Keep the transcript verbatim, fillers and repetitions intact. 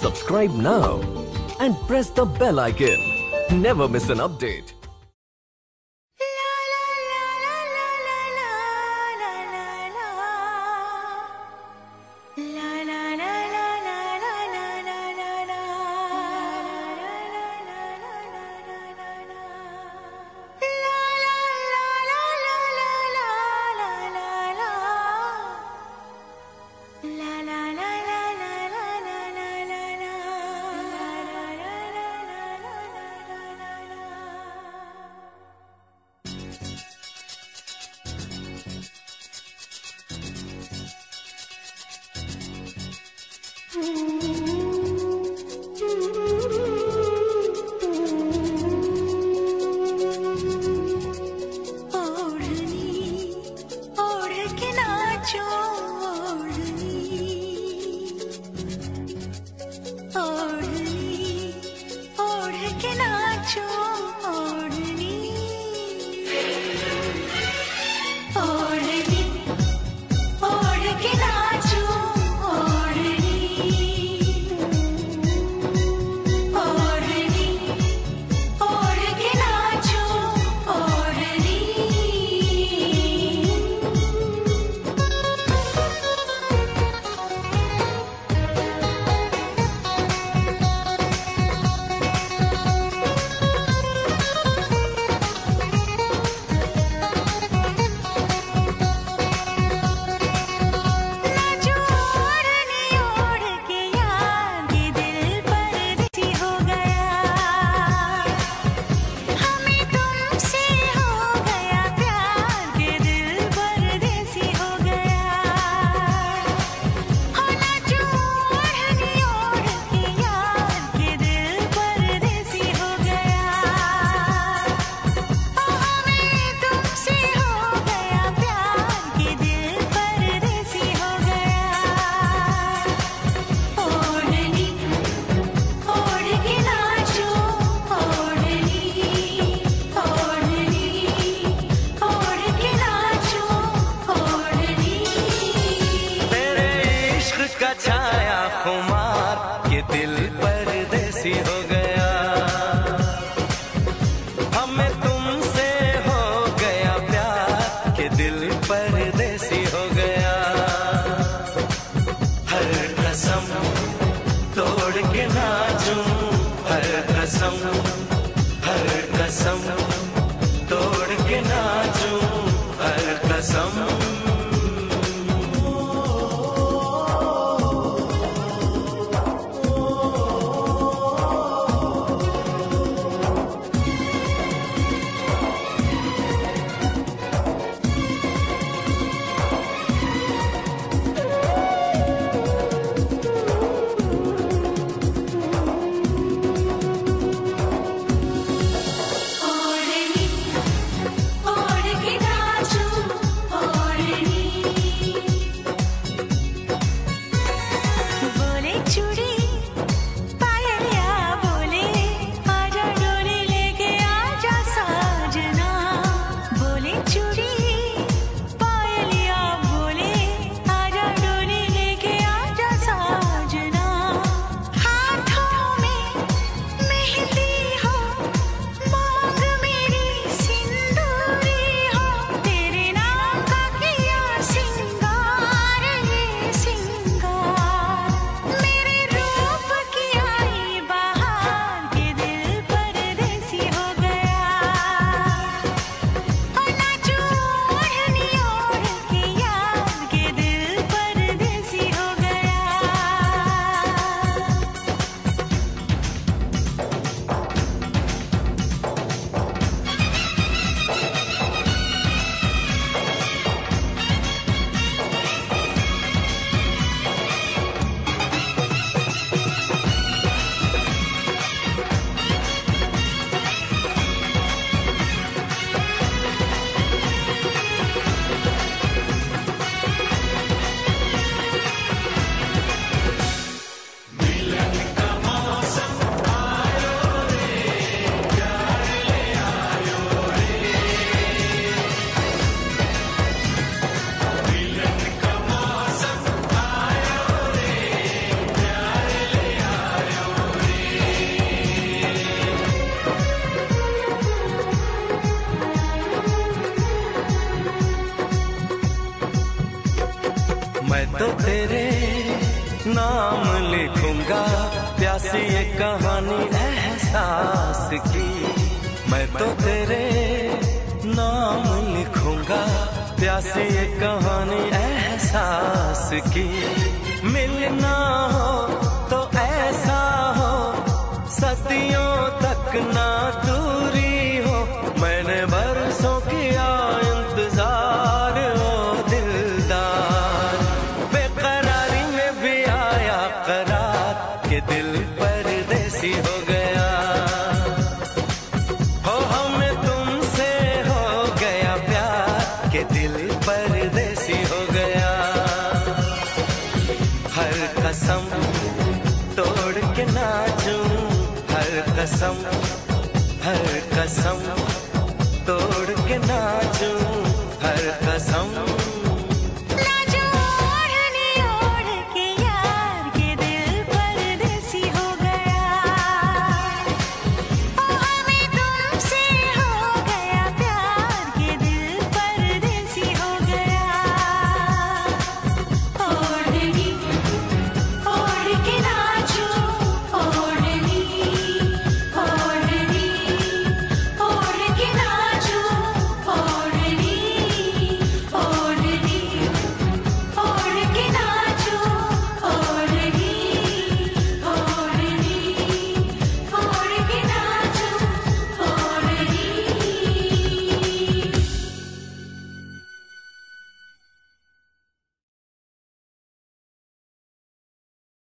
Subscribe now and press the bell icon. Never miss an update. का छाया खुमार ये दिल परदेसी हो गया, हमें तुमसे हो गया प्यार के दिल परदेसी हो गया। हर कसम तोड़ के नाचूं, हर कसम हर कसम तोड़ के नाचूं, हर कसम तेरे नाम लिखूंगा, प्यासी ये कहानी एहसास की। मैं तो तेरे नाम लिखूंगा, प्यासी ये कहानी एहसास की। मिलना हो तो ऐसा हो, सदियों तक ना दूरी हो। मैंने बरसों किया इंतजार ओ दिलदार, बेकरारी में भी आया करार के दिल परदेसी हो गया। हो हमें तुमसे हो गया प्यार के दिल परदेसी हो गया। हर कसम तोड़ के नाचूं, हर कसम हर कसम